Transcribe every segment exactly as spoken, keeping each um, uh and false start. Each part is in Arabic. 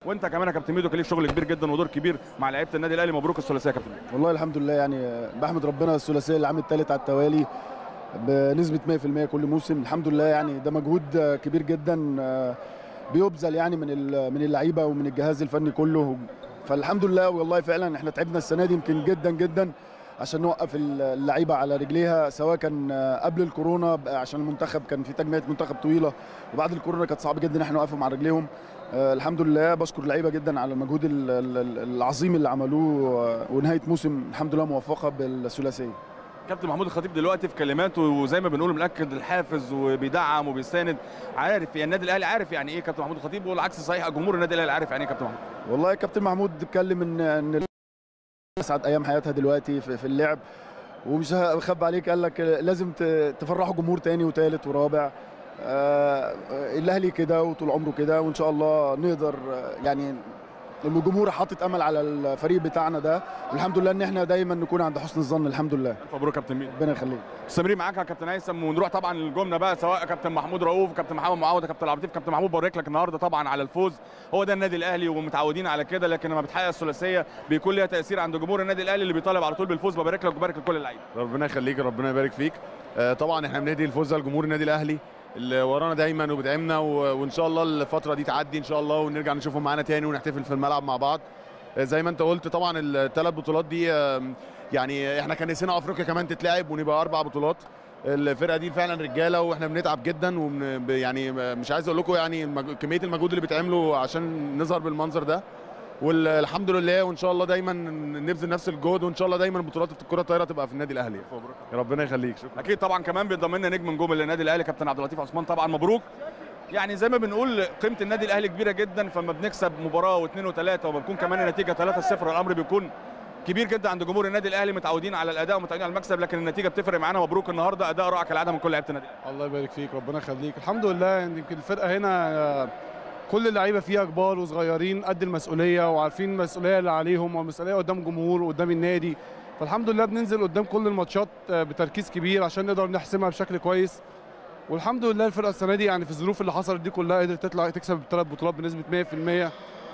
وانت كمان يا كابتن ميدو كان ليك شغل كبير جدا ودور كبير مع لعيبه النادي الاهلي، مبروك الثلاثيه يا كابتن. والله الحمد لله، يعني بحمد ربنا الثلاثيه العام الثالث على التوالي بنسبه مية في المية كل موسم، الحمد لله. يعني ده مجهود كبير جدا بيبذل يعني من من اللعيبه ومن الجهاز الفني كله، فالحمد لله. والله فعلا احنا تعبنا السنه دي يمكن جدا جدا عشان نوقف اللعيبه على رجليها، سواء كان قبل الكورونا عشان المنتخب كان في تجميع منتخب طويله، وبعد الكورونا كانت صعب جدا ان احنا نوقفهم على رجليهم. آه الحمد لله، بشكر اللعيبه جدا على المجهود العظيم اللي عملوه، ونهايه موسم الحمد لله موفقه بالثلاثيه. كابتن محمود الخطيب دلوقتي في كلماته وزي ما بنقول مأكد الحافز وبيدعم وبيساند، عارف يعني النادي الاهلي عارف يعني ايه كابتن محمود الخطيب، والعكس صحيح جمهور النادي الاهلي عارف يعني ايه كابتن محمود. والله يا كابتن محمود اتكلم ان ان اسعد ايام حياتها دلوقتي في اللعب، ومش هخبي عليك قال لك لازم تفرحوا جمهور تاني وتالت ورابع. آه الاهلي كده وطول عمره كده، وان شاء الله نقدر يعني الجمهور حاطط امل على الفريق بتاعنا ده، والحمد لله ان احنا دايما نكون عند حسن الظن. الحمد لله. مبروك يا كابتن ميدو. ربنا يخليك. مستمرين معاك يا كابتن هيثم، ونروح طبعا للجمله بقى، سواء كابتن محمود رؤوف، كابتن محمد معوض، كابتن عبد اللطيف. كابتن محمود بارك لك النهارده طبعا على الفوز، هو ده النادي الاهلي ومتعودين على كده، لكن لما بتحقق الثلاثيه بيكون ليها تاثير عند جمهور النادي الاهلي اللي بيطالب على طول بالفوز. ببارك لك وبارك لكل اللعيبه. ربنا يخليك، ربنا يبارك فيك. آه طبعا احنا بندي الفوز لجمهور النادي الاهلي اللي ورانا دايما وبيدعمنا، وان شاء الله الفتره دي تعدي ان شاء الله ونرجع نشوفهم معانا تاني ونحتفل في الملعب مع بعض. زي ما انت قلت طبعا الثلاث بطولات دي يعني احنا كان نسينا افريقيا كمان تتلعب ونبقى اربع بطولات. الفرقه دي فعلا رجاله واحنا بنتعب جدا، ومن يعني مش عايز اقول لكم يعني كميه المجهود اللي بتعمله عشان نظهر بالمنظر ده، والحمد لله. وان شاء الله دايما نبذل نفس الجهد، وان شاء الله دايما بطولات الكره الطايره تبقى في النادي الاهلي. ربنا يخليك. شكرا. اكيد طبعا كمان بينضم لنا نجم نجوم النادي الاهلي كابتن عبد اللطيف عثمان، طبعا مبروك. يعني زي ما بنقول قيمه النادي الاهلي كبيره جدا، فما بنكسب مباراه واثنين وثلاثه وما بتكون كمان النتيجه ثلاثة صفر، الامر بيكون كبير جدا عند جمهور النادي الاهلي، متعودين على الاداء ومتعودين على المكسب، لكن النتيجه بتفرق معانا. مبروك النهارده، اداء رائع كالعاده من كل لعيبه النادي الاهلي. الله يبارك فيك، ربنا يخليك. الحمد لله، يمكن الفرقه هنا كل اللعيبه فيها كبار وصغيرين قد المسؤوليه، وعارفين المسؤوليه اللي عليهم والمسؤوليه قدام جمهور وقدام النادي، فالحمد لله بننزل قدام كل الماتشات بتركيز كبير عشان نقدر نحسمها بشكل كويس. والحمد لله الفرقه السنه دي يعني في الظروف اللي حصلت دي كلها قدرت تطلع تكسب الثلاث بطولات بنسبه مية في المية،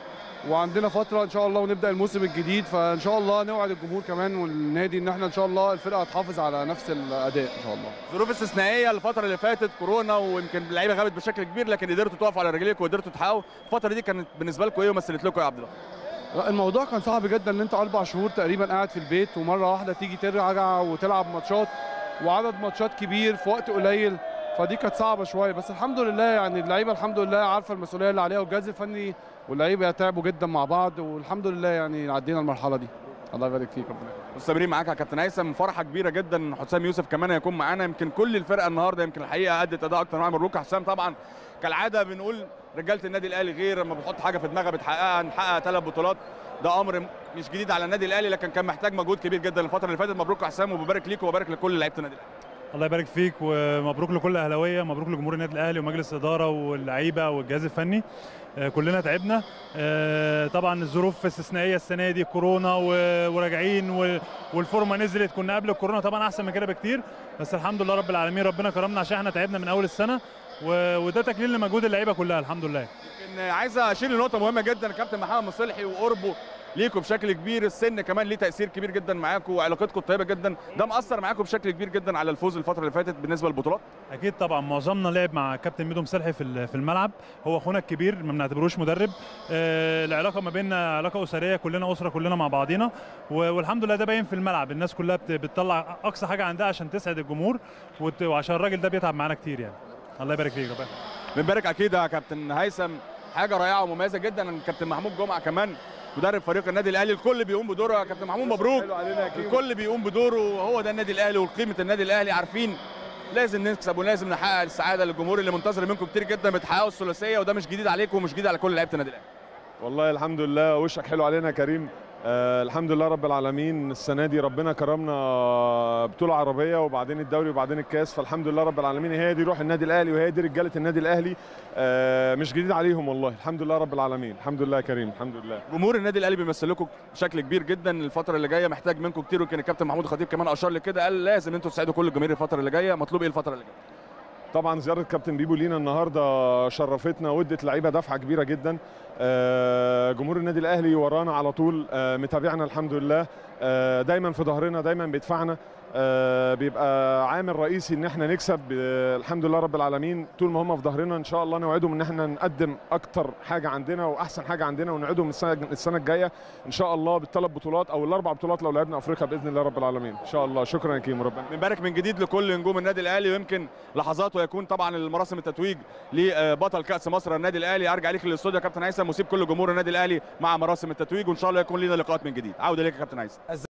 وعندنا فتره ان شاء الله ونبدا الموسم الجديد، فان شاء الله نوعد الجمهور كمان والنادي ان احنا ان شاء الله الفرقه هتحافظ على نفس الاداء ان شاء الله. ظروف استثنائيه الفتره اللي فاتت، كورونا، ويمكن اللعيبه غابت بشكل كبير، لكن قدرتوا تقفوا على رجليكم وقدرتوا تحققوا. الفتره دي كانت بالنسبه لكم ايه ومثلت لكم يا عبد الله؟ الموضوع كان صعب جدا ان انت اربع شهور تقريبا قاعد في البيت، ومره واحده تيجي ترجع وتلعب ماتشات وعدد ماتشات كبير في وقت قليل، فدي كانت صعبه شويه. بس الحمد لله يعني اللعيبه الحمد لله عارفه المسؤوليه اللي عليها، والجهاز الفني واللعيبه تعبوا جدا مع بعض، والحمد لله يعني عدينا المرحله دي. الله يبارك فيك. ربنا مستمرين معاك يا كابتن هيثم، فرحه كبيره جدا حسام يوسف كمان هيكون معانا. يمكن كل الفرقه النهارده يمكن الحقيقه ادت اداء اكتر معانا. مبروك يا حسام. طبعا كالعاده بنقول رجاله النادي الاهلي غير لما بتحط حاجه في دماغها بتحققها. نحقق ثلاث بطولات ده امر مش جديد على النادي الاهلي، لكن كان محتاج مجهود كبير جدا الفتره اللي فاتت. مبروك يا حسام، وببارك ليك وببارك لكل لعيبه النادي الاهلي. الله يبارك فيك، ومبروك لكل اهلاويه، مبروك لجمهور النادي الاهلي ومجلس الاداره واللعيبه والجهاز الفني. كلنا تعبنا طبعا، الظروف استثنائيه السنه دي، كورونا وراجعين والفورمه نزلت. كنا قبل الكورونا طبعا احسن من كده بكتير، بس الحمد لله رب العالمين ربنا كرمنا عشان احنا تعبنا من اول السنه، وده تكليل لمجهود اللعيبه كلها الحمد لله. يمكن عايز اشير لنقطه مهمه جدا، كابتن محمد مصلحي وقربه ليكم بشكل كبير، السن كمان ليه تاثير كبير جدا معاكم وعلاقتكم الطيبه جدا، ده مأثر معاكم بشكل كبير جدا على الفوز الفتره اللي فاتت بالنسبه للبطولات؟ اكيد طبعا، معظمنا لعب مع كابتن ميدو مصلحي في في الملعب، هو اخونا الكبير ما بنعتبروش مدرب. آه العلاقه ما بيننا علاقه اسريه، كلنا اسره كلنا مع بعضينا، والحمد لله ده باين في الملعب. الناس كلها بتطلع اقصى حاجه عندها عشان تسعد الجمهور، وعشان الراجل ده بيتعب معانا كتير يعني. الله يبارك فيك. ربنا بنبارك اكيد يا كابتن هيثم، حاجه رائعه ومميزه جدا. كابتن محمود جمعه كمان مدرب فريق النادي الاهلي، الكل بيقوم بدوره يا كابتن محمود. مبروك. الكل بيقوم بدوره، وهو ده النادي الاهلي وقيمه النادي الاهلي. عارفين لازم نكسب ولازم نحقق السعاده للجمهور اللي منتظر منكم كتير جدا، بتحققوا الثلاثيه، وده مش جديد عليكم ومش جديد على كل لعيبه النادي الاهلي. والله الحمد لله، وشك حلو علينا يا كريم. آه الحمد لله رب العالمين، السنه دي ربنا كرمنا بطوله عربيه وبعدين الدوري وبعدين الكاس، فالحمد لله رب العالمين. هي دي روح النادي الاهلي وهي دي رجاله النادي الاهلي، آه مش جديد عليهم والله. الحمد لله رب العالمين، الحمد لله يا كريم، الحمد لله. جمهور النادي الاهلي بيمثل لكم بشكل كبير جدا الفتره اللي جايه، محتاج منكم كتير، ويمكن الكابتن محمود الخطيب كمان اشار لكده، قال لازم انتوا تساعدوا كل الجماهير الفتره اللي جايه. مطلوب ايه الفتره اللي جايه؟ طبعا زياره كابتن بيبو لينا النهارده شرفتنا وادت لعيبه دفعه كبيره جدا. آه جمهور النادي الاهلي ورانا على طول، متابعنا الحمد لله، دايما في ظهرنا، دايما بيدفعنا، بيبقى عامل رئيسي ان احنا نكسب. الحمد لله رب العالمين، طول ما هم في ظهرنا ان شاء الله نوعدهم ان احنا نقدم اكتر حاجه عندنا واحسن حاجه عندنا، ونوعدهم السنه السنه الجايه ان شاء الله بالثلاث بطولات او الاربع بطولات لو لعبنا افريقيا باذن الله رب العالمين ان شاء الله. شكرا يا كيمو، ربنا بنبارك من جديد لكل نجوم النادي الاهلي، ويمكن لحظات ويكون طبعا المراسم التتويج لبطل كاس مصر النادي الاهلي. ارجع ليك للاستوديو يا كابتن هيثم، وسيب كل جمهور النادي الاهلي مع مراسم التتويج، وان شاء الله يكون لنا لقاءات من جديد. عوده ليك يا كابتن هيثم.